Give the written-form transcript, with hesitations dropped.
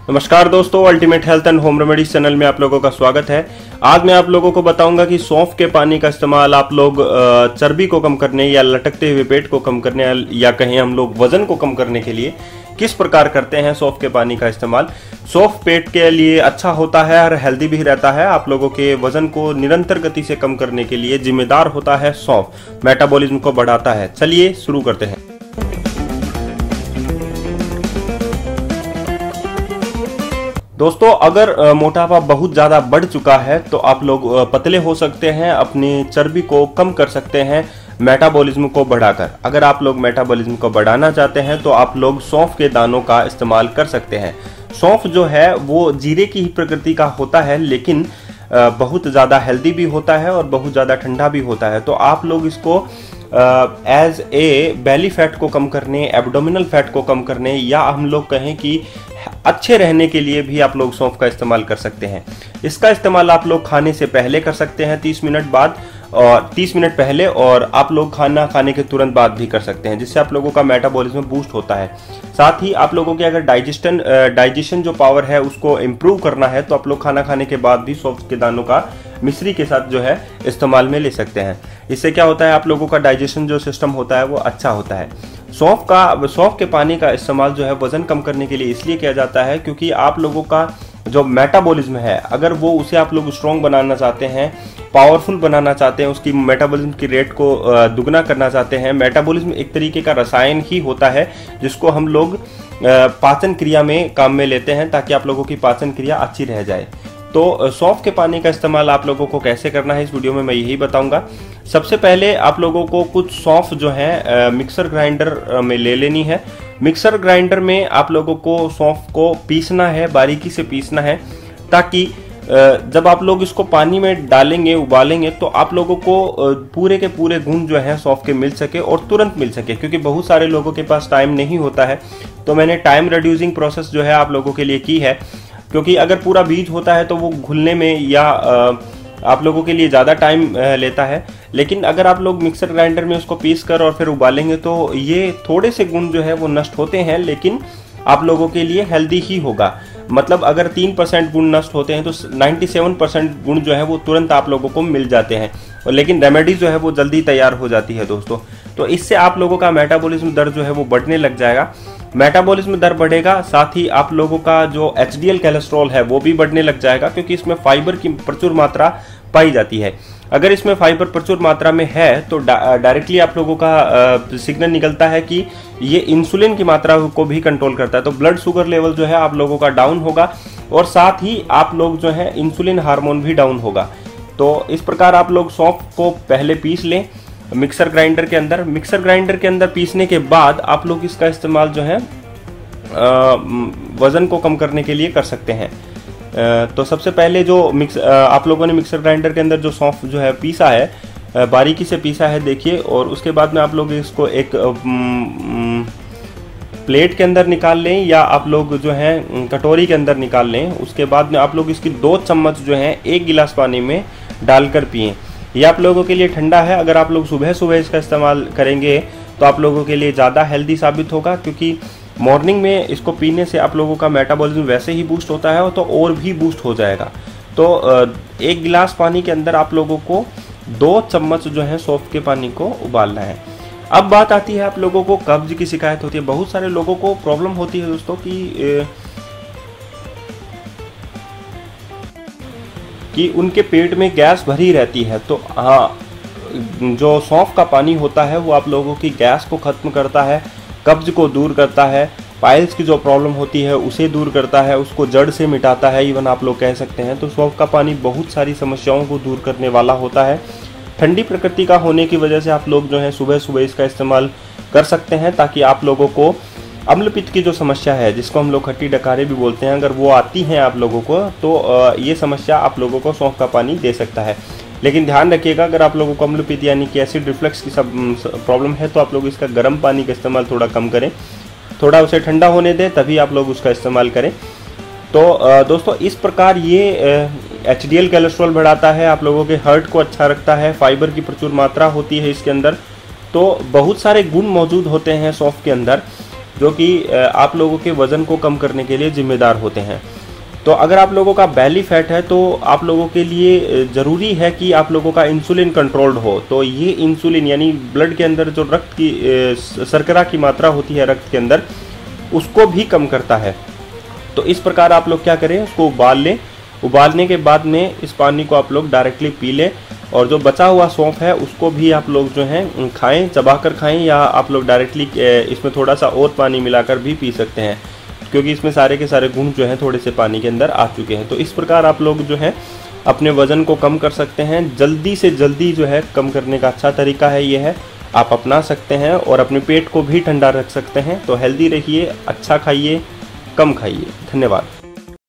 नमस्कार दोस्तों, ultimate health and home remedies channel में आप लोगों का स्वागत है। आज मैं आप लोगों को बताऊंगा कि सौंफ के पानी का इस्तेमाल आप लोग चर्बी को कम करने या लटकते हुए पेट को कम करने या कहें हम लोग वजन को कम करने के लिए किस प्रकार करते हैं सौंफ के पानी का इस्तेमाल। सौंफ पेट के लिए अच्छा होता है और हेल्दी भी रहता है। आप लोगों के वजन को निरंतर गति से कम करने के लिए जिम्मेदार होता है सौंफ, मेटाबॉलिज्म को बढ़ाता है। चलिए शुरू करते हैं। दोस्तों, अगर मोटापा बहुत ज़्यादा बढ़ चुका है तो आप लोग पतले हो सकते हैं, अपनी चर्बी को कम कर सकते हैं मेटाबॉलिज्म को बढ़ाकर। अगर आप लोग मेटाबॉलिज्म को बढ़ाना चाहते हैं तो आप लोग सौंफ के दानों का इस्तेमाल कर सकते हैं। सौंफ जो है वो जीरे की ही प्रकृति का होता है, लेकिन बहुत ज़्यादा हेल्दी भी होता है और बहुत ज़्यादा ठंडा भी होता है। तो आप लोग इसको एज ए बेली फैट को कम करने, एब्डोमिनल फैट को कम करने, या हम लोग कहें कि अच्छे रहने के लिए भी आप लोग सौंफ का इस्तेमाल कर सकते हैं। इसका इस्तेमाल आप लोग खाने से पहले कर सकते हैं, 30 मिनट बाद और 30 मिनट पहले, और आप लोग खाना खाने के तुरंत बाद भी कर सकते हैं, जिससे आप लोगों का मेटाबॉलिज्म बूस्ट होता है। साथ ही आप लोगों के अगर डाइजेशन जो पावर है उसको इम्प्रूव करना है तो आप लोग खाना खाने के बाद भी सौंफ के दानों का मिश्री के साथ जो है इस्तेमाल में ले सकते हैं। इससे क्या होता है, आप लोगों का डाइजेशन जो सिस्टम होता है वो अच्छा होता है। सौंफ के पानी का इस्तेमाल जो है वजन कम करने के लिए इसलिए किया जाता है क्योंकि आप लोगों का जो मेटाबॉलिज्म है, अगर वो उसे आप लोग स्ट्रॉन्ग बनाना चाहते हैं, पावरफुल बनाना चाहते हैं, उसकी मेटाबॉलिज्म की रेट को दुगना करना चाहते हैं। मेटाबॉलिज्म एक तरीके का रसायन ही होता है जिसको हम लोग पाचन क्रिया में काम में लेते हैं ताकि आप लोगों की पाचन क्रिया अच्छी रह जाए। तो सौंफ के पानी का इस्तेमाल आप लोगों को कैसे करना है इस वीडियो में मैं यही बताऊंगा। सबसे पहले आप लोगों को कुछ सौंफ जो है मिक्सर ग्राइंडर में ले लेनी है। मिक्सर ग्राइंडर में आप लोगों को सौंफ को पीसना है, बारीकी से पीसना है, ताकि जब आप लोग इसको पानी में डालेंगे, उबालेंगे, तो आप लोगों को पूरे के पूरे गुण जो है सौंफ के मिल सके और तुरंत मिल सके। क्योंकि बहुत सारे लोगों के पास टाइम नहीं होता है, तो मैंने टाइम रिड्यूसिंग प्रोसेस जो है आप लोगों के लिए की है। क्योंकि अगर पूरा बीज होता है तो वो घुलने में या आप लोगों के लिए ज़्यादा टाइम लेता है, लेकिन अगर आप लोग मिक्सर ग्राइंडर में उसको पीस कर और फिर उबालेंगे तो ये थोड़े से गुण जो है वो नष्ट होते हैं, लेकिन आप लोगों के लिए हेल्दी ही होगा। मतलब अगर 3% गुण नष्ट होते हैं तो 97% गुण जो है वो तुरंत आप लोगों को मिल जाते हैं, और लेकिन रेमेडी जो है वो जल्दी तैयार हो जाती है दोस्तों। तो इससे आप लोगों का मेटाबॉलिज्म दर जो है वो बढ़ने लग जाएगा। मेटाबॉलिज्म दर बढ़ेगा, साथ ही आप लोगों का जो एचडीएल कोलेस्ट्रॉल है वो भी बढ़ने लग जाएगा, क्योंकि इसमें फाइबर की प्रचुर मात्रा पाई जाती है। अगर इसमें फाइबर प्रचुर मात्रा में है तो डायरेक्टली आप लोगों का सिग्नल निकलता है कि ये इंसुलिन की मात्रा को भी कंट्रोल करता है। तो ब्लड शुगर लेवल जो है आप लोगों का डाउन होगा, और साथ ही आप लोग जो है इंसुलिन हार्मोन भी डाउन होगा। तो इस प्रकार आप लोग सौंफ को पहले पीस लें मिक्सर ग्राइंडर के अंदर। मिक्सर ग्राइंडर के अंदर पीसने के बाद आप लोग इसका इस्तेमाल जो है वजन को कम करने के लिए कर सकते हैं। तो सबसे पहले जो आप लोगों ने मिक्सर ग्राइंडर के अंदर जो सौंफ जो है पीसा है, बारीकी से पीसा है देखिए, और उसके बाद में आप लोग इसको एक प्लेट के अंदर निकाल लें या आप लोग जो है कटोरी के अंदर निकाल लें। उसके बाद में आप लोग इसकी 2 चम्मच जो है 1 गिलास पानी में डालकर पिएं। ये आप लोगों के लिए ठंडा है। अगर आप लोग सुबह सुबह इसका इस्तेमाल करेंगे तो आप लोगों के लिए ज़्यादा हेल्दी साबित होगा, क्योंकि मॉर्निंग में इसको पीने से आप लोगों का मेटाबॉलिज्म वैसे ही बूस्ट होता है तो और भी बूस्ट हो जाएगा। तो 1 गिलास पानी के अंदर आप लोगों को 2 चम्मच जो है सौंफ के पानी को उबालना है। अब बात आती है, आप लोगों को कब्ज की शिकायत होती है। बहुत सारे लोगों को प्रॉब्लम होती है दोस्तों कि उनके पेट में गैस भरी रहती है। तो हाँ, जो सौंफ का पानी होता है वो आप लोगों की गैस को खत्म करता है, कब्ज को दूर करता है, पाइल्स की जो प्रॉब्लम होती है उसे दूर करता है, उसको जड़ से मिटाता है, इवन आप लोग कह सकते हैं। तो सौंफ का पानी बहुत सारी समस्याओं को दूर करने वाला होता है। ठंडी प्रकृति का होने की वजह से आप लोग जो है सुबह सुबह इसका इस्तेमाल कर सकते हैं, ताकि आप लोगों को अम्लपित्त की जो समस्या है, जिसको हम लोग खट्टी डकारे भी बोलते हैं, अगर वो आती हैं आप लोगों को तो ये समस्या आप लोगों को सौंफ का पानी दे सकता है। लेकिन ध्यान रखिएगा, अगर आप लोगों को अम्लपित्त यानी कि एसिड रिफ्लक्स की सब प्रॉब्लम है तो आप लोग इसका गर्म पानी का इस्तेमाल थोड़ा कम करें, थोड़ा उसे ठंडा होने दें, तभी आप लोग उसका इस्तेमाल करें। तो दोस्तों, इस प्रकार ये एचडीएल कोलेस्ट्रॉल बढ़ाता है, आप लोगों के हार्ट को अच्छा रखता है, फाइबर की प्रचुर मात्रा होती है इसके अंदर। तो बहुत सारे गुण मौजूद होते हैं सौंफ के अंदर। जो कि आप लोगों के वज़न को कम करने के लिए जिम्मेदार होते हैं। तो अगर आप लोगों का बेली फैट है तो आप लोगों के लिए ज़रूरी है कि आप लोगों का इंसुलिन कंट्रोल्ड हो। तो ये इंसुलिन यानी ब्लड के अंदर जो रक्त की शर्करा की मात्रा होती है रक्त के अंदर, उसको भी कम करता है। तो इस प्रकार आप लोग क्या करें, उसको उबाल लें। उबालने के बाद में इस पानी को आप लोग डायरेक्टली पी लें, और जो बचा हुआ सौंफ है उसको भी आप लोग जो हैं खाएं, चबाकर खाएं, या आप लोग डायरेक्टली इसमें थोड़ा सा और पानी मिलाकर भी पी सकते हैं, क्योंकि इसमें सारे के सारे गुण जो हैं थोड़े से पानी के अंदर आ चुके हैं। तो इस प्रकार आप लोग जो है अपने वज़न को कम कर सकते हैं। जल्दी से जल्दी जो है कम करने का अच्छा तरीका है ये है, आप अपना सकते हैं और अपने पेट को भी ठंडा रख सकते हैं। तो हेल्दी रहिए, अच्छा खाइए, कम खाइए। धन्यवाद।